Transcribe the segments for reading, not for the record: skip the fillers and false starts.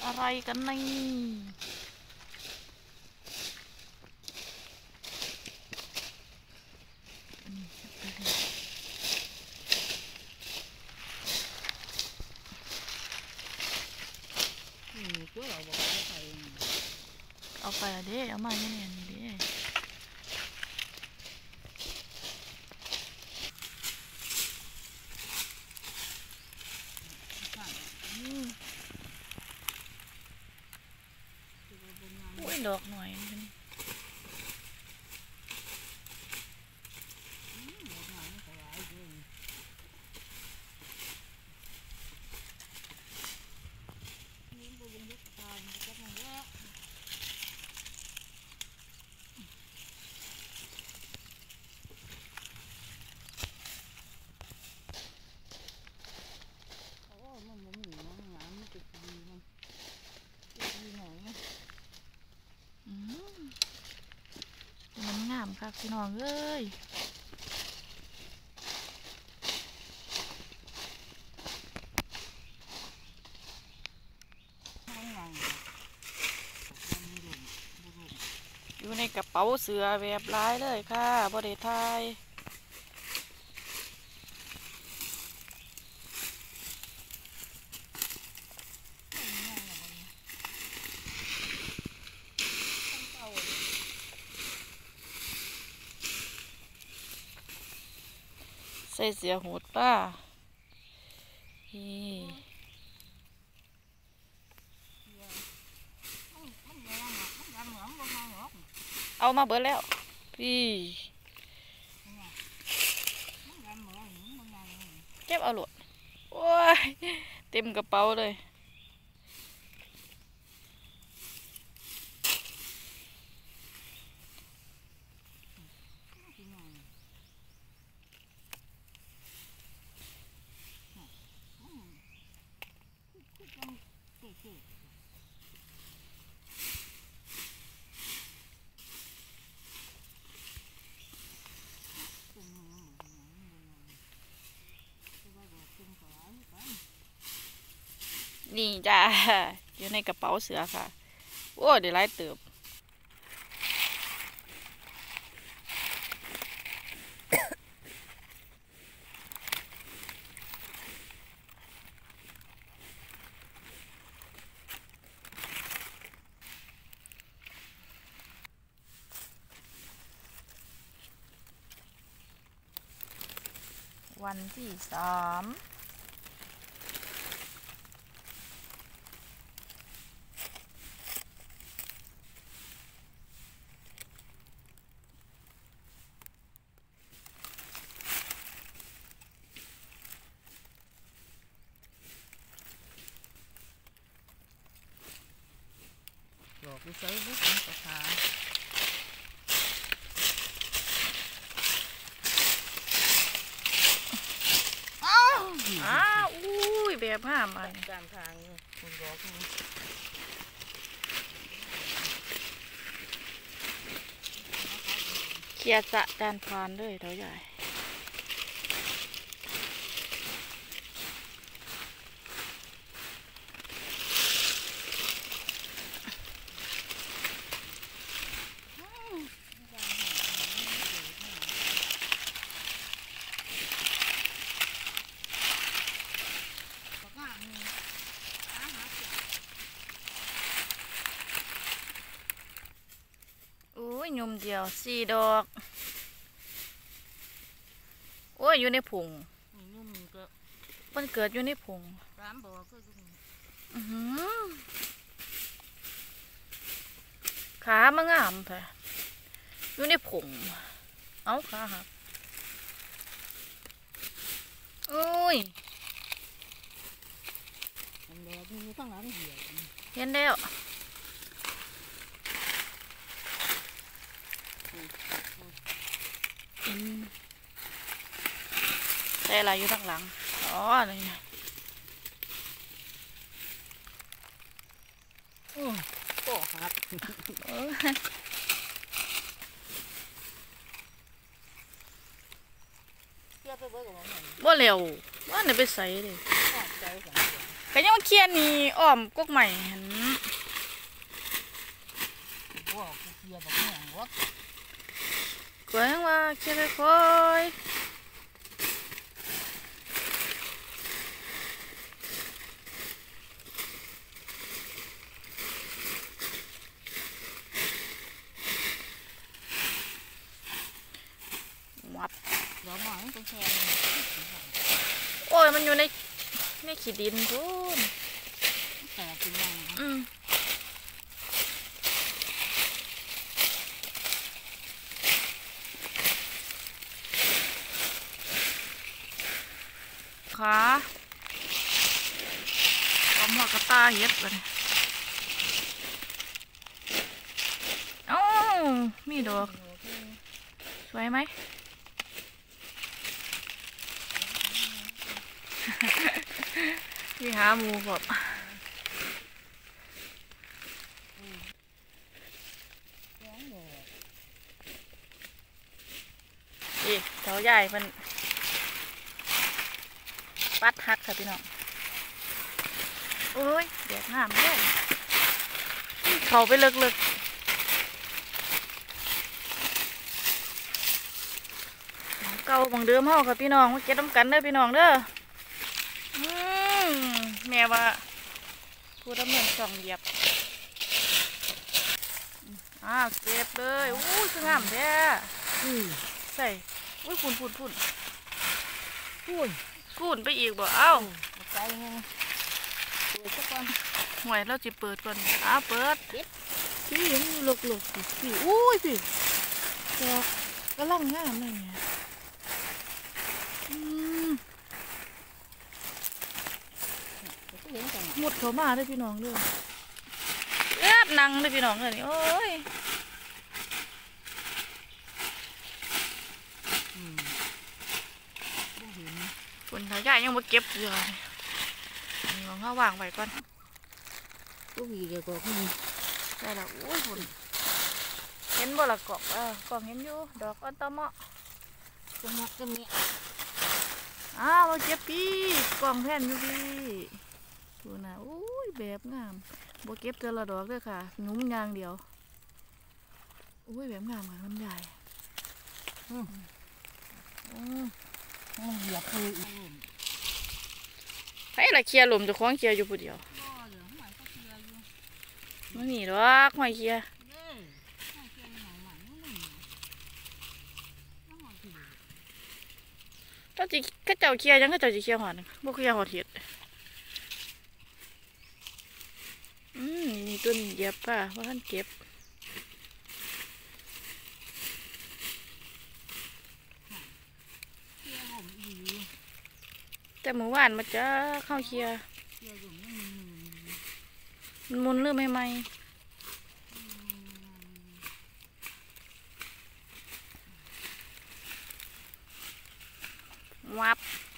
อะไรกันนี่เอาไปอะเด้เอามาเนี่ยนี่เด้อุ้ยดอกหน่อยมันงามครับพี่น้องเอ้ยอยู่ในกระเป๋าเสือแบบร้ายเลยค่ะบริไทยใส่เสียหูดป้าเอามาเบิดแล้วพี่เก็บเอาหลดโอ้ยเต็มกระเป๋าเลยนี่จ้าอยู่ในกระเป๋าเสือค่ะโอ้เดี๋ยวไล่เติบวันที่3 หลอกไปใช้บุ้งกระถาอุ้ยแบบห้ามไปการทางนี่มันหลอกเคลียร์สะจานพานด้วยเท่าใหญ่ยุ่มเดียว4 ดอกโอ้ยอยู่ในผงมันเกิดอยู่ในผงขามางามแท้อยู่ในผงเอาขาหักโอ้ยเห็นแล้วใส่อะไรอยู่ข้างหลังอ๋อนี่โอ้หักบ่เร็วว่าเนี่ยไปใส่เลยก็ยังมาเคลียร์นี่อ้อมกกใหม่หันว่ากูเคลียร์แบบแห้งวะก็ยังว่าเคลียร์ค่อยๆวับเดี๋ยวหน่อยมันต้องแช่โอ้ยมันอยู่ในขี้ดินทุนแต่กินยังขาเอาหมวกกระตาเฮ็ดเลยเอ้ามีดอกสวยไหม พี่หาหมูแบบอีเสาใหญ่มันปัดหักค่ะพี่น้องโอ้ยแดดน้ำเลยเขาไปเลิกๆเก่าบางเดิมเฮาค่ะพี่น้องมาเก็บน้ำกันเด้อพี่น้องเด้อแม่ว่าผู้ดำเนินช่องเหยียบเก็บเลยอู้สวยงามแท้ใส่อุ้ยพุ่นกูนไปอีกบ่เอ้าใจไงเปิดสักก่อนห่วยเราจะเปิดก่อนเปิดพี่เห็นหลกพี่อุ้ยพี่ดอกกำลังงามเลยเนี่ยหมดเขามาได้พี่น้องเลยนังได้พี่น้องเลยโอ้ยคนทายายังมาเก็บอยู่นี่ของเขาวางไว้ก่อนกูมีเดี๋ยวก็มีได้แล้วอุ้ยฝุ่นเห็นบ่ละกอกกอกเห็นอยู่ดอกอันตะเมาะจะมักจะมีมาเก็บพี่กล่องแผ่นอยู่พี่ดูนะอุ้ยแบบงามบ่เก็บเจอละดอกด้วยค่ะหนุ่มยางเดียวอุ้ยแบบงามค่ะลำใหญ่เหยียบคือให้ละเคลียร์หลุมจะคล้องเคลียร์อยู่ผู้เดียวมันหนีดอกไม่เคลียร์เจ้าจีข้าเจ้าเคลียร์ยังข้าเจ้าจีเคลียร์หอดบ่เคลียร์หอดเห็ดนี่ตัวนี้เหยียบป่ะว่าท่านเก็บแต่เมื่อวานมันจะเข้าเคลียร์มันมุนเรื่องใหม่วับ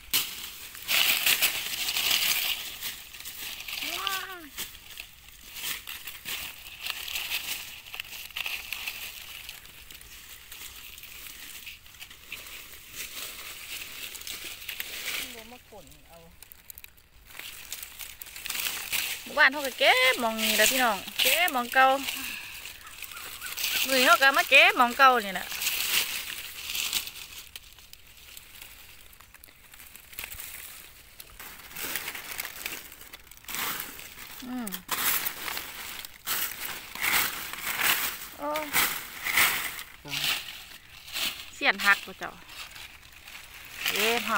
บ้านเขาก็เก็บมองนี่แหละพี่น้องเก็บมองเก่ามือเขาก็มาเก็บมองเก่านี่แหละโอ้เสียนหักตัวเจ้าเก็บเห่า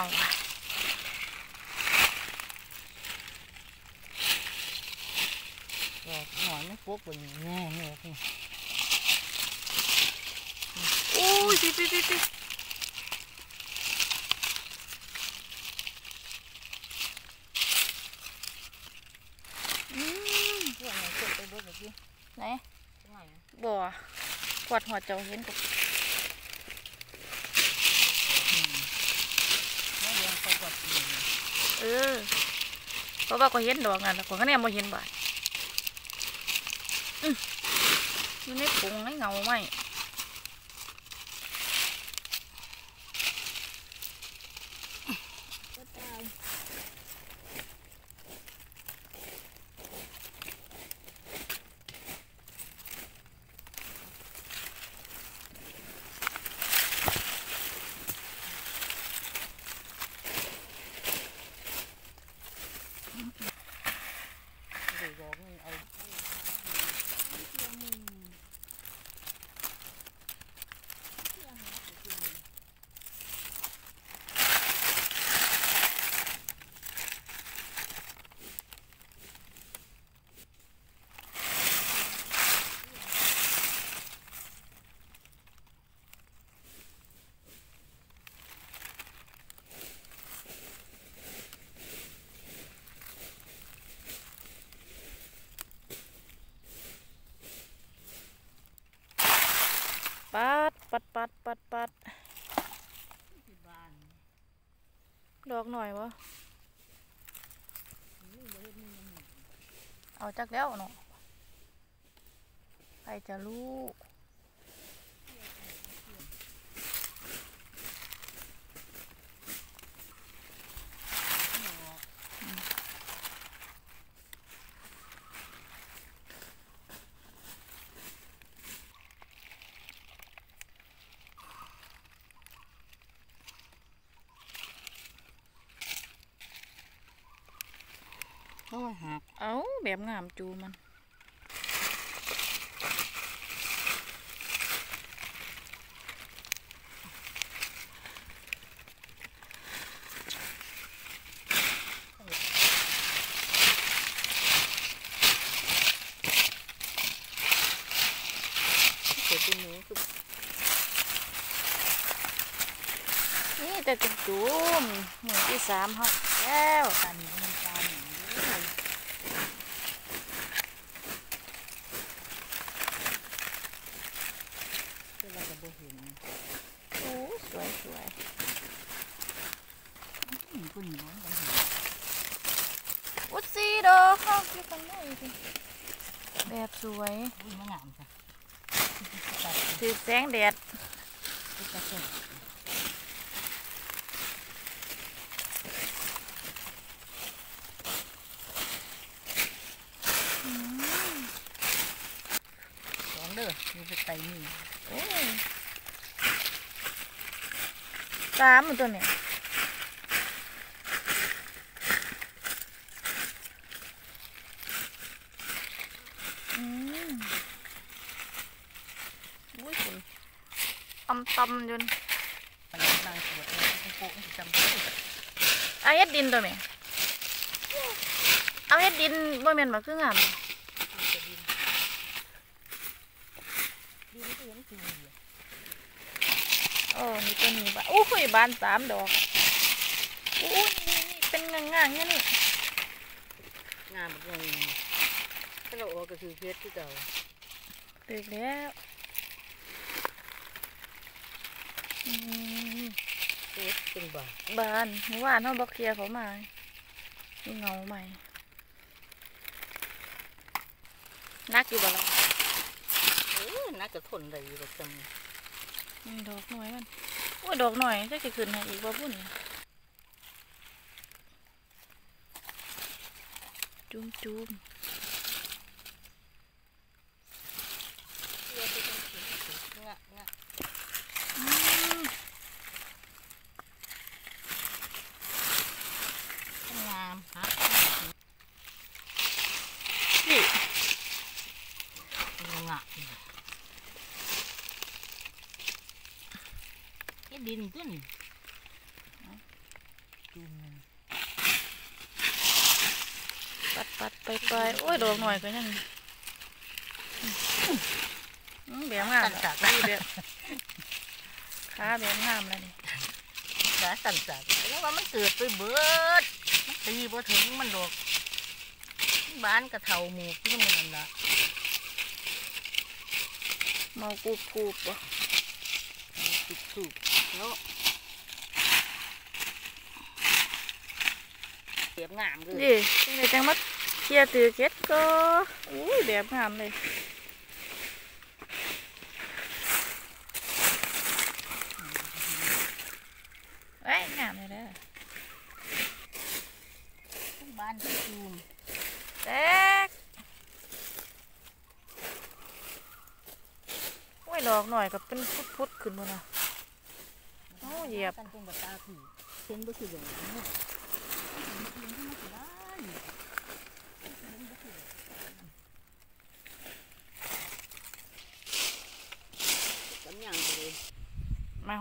หน่อยไม่ปุ๊บเลยแง่แง่นี่โอ้ยพี่พวกไหนเก็บไปด้วยแบบนี้ไหนไหนบ่ขวดหัวเจ้าเห็นกับไม่เลี้ยงไปกว่าปีเพราะว่าก็เห็นดอกนั่นแล้วก็เนี่ยมาเห็นบ่อยู่ในผงในเงาไหมเดี๋ยวบอกนี่เอาปัดที่บ้านดอกหน่อยวะนี่บ่เฮ็ดนี่ยังเอาจักแล้วเนาะใครจะรู้เขามาหักเอาแบบงามจูมันเกิดเป็นหนูคือนี่แต่จูมหมู่ที่3ครับแล้วตาหนีมันตาหนีเวลาจะบ่เห็นโอ้สวยคนหนีมันบ่เห็นอุดซีดอกเข้าที่กันได้ดิแบบสวยอุ้ยมันงามจ้ะถือแสงแดดกระเซ็นสองเด้อมีไปไต่นี่โอ้ย3มันตัวเนี่ยอุ้ยคุณตำจนมันนางสวดเลยโป๊ะจำได้เอาเฮ็ดดินตัวเนี่ยเอาเฮ็ดดินบ่แม่นบ่คืองามดินก็ยังสีอยู่โอ้นี่ตัวนี้บ่โอ้ยบาน3 ดอกโอ้ยนี่เป็นง่างๆเนี่ยนี่งามแบบนี้ถ้าเราออกก็คือเพชรที่เก่าตึกแล้วเพชรเป็นบาทบานเมื่อวานเฮาบ่เคลียร์เขามามีเงาใหม่นักอยู่บ่ล่ะน่าจะทนได้อยู่กับจดอกหน่อยมันโอ้ยดอกหน่อยจักสิขึ้นให้อีกบ่พุ่นจุ่มำเชื่อไปจนถึงงะงามฮะนี่งะไอ้ดินตัวนี้จุ่มปัดไปโอ้ยดอกหน่อยก็ยังแบบงามนี่แบบขาแบบงามแล้วนี่สาสั่นสัตว์แล้วว่ามันเกิดไปเบิดมันตีพอถึงมันดอกบ้านกระเทาหมูที่มันละเมากูบบ่ถูกแล้วเก็บงามเลยดิจังมาเคลียร์ตือเก็ดก็อุ้ยแบบงามเลยไอ้งามเลยเด้อบ้านที่จูมแตกโอ้ยดอกหน่อยก็เป็นพุดขึ้นมานะโอ้เหยียบกันเป็นแบบตาผีเป็นบุษบกเนี่ย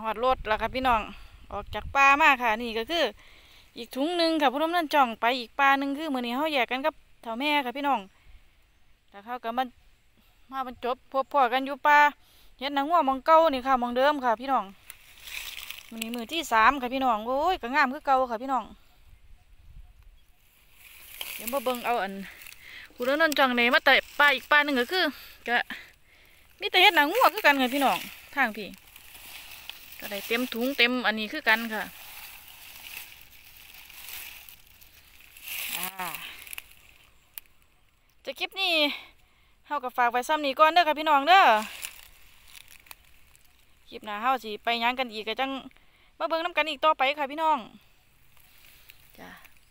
หอดรถแล้วค่ะพี่น้องออกจากป่ามาค่ะนี่ก็คืออีกถุงหนึ่งค่ะผู้นำนั่นจ่องไปอีกป่าหนึ่งคือมื้อนี้เฮาแยกกันกับเฒ่าแม่ค่ะพี่น้องแต่เขาก็มาบรรจบพบพ่อกันอยู่ป่าเฮ็ดหนังวัวมองเก่านี่ค่ะมองเดิมค่ะพี่น้องมื้อนี้มื้อที่3ค่ะพี่น้องโอ้ยก็งามคือเก่าค่ะพี่น้องเดี๋ยวมาเบิ่งเอาอันผู้นำนั่นจ่องนี่มาแต่ป่าอีกป่าหนึ่งก็คือก็มีแต่เฮ็ดหนังวัวคือกันค่ะพี่น้องทางพี่ก็ได้เต็มถุงเต็มอันนี้คือกันค่ะจะคลิปนี้เฮากับฝากไว้ซ้ำนี้ก่อนเด้อค่ะพี่น้องเด้อคลิปหน้าเฮาสิไปหยังกันอีกก็จังมาเบิ่งน้ำกันอีกต่อไปค่ะพี่น้องจ้า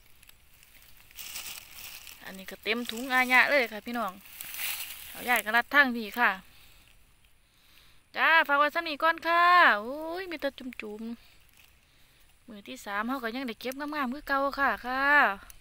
อันนี้ก็เต็มถุงอาญะเลยค่ะพี่น้องเอาใหญ่กระรัดทั้งพี่ค่ะจ้าฝากไว้ซ้ำนี้ก่อนค่ะโอ้ยมีแต่จุ่มๆมือที่3เฮาก็ยังได้เก็บงามๆคือเก่าค่ะ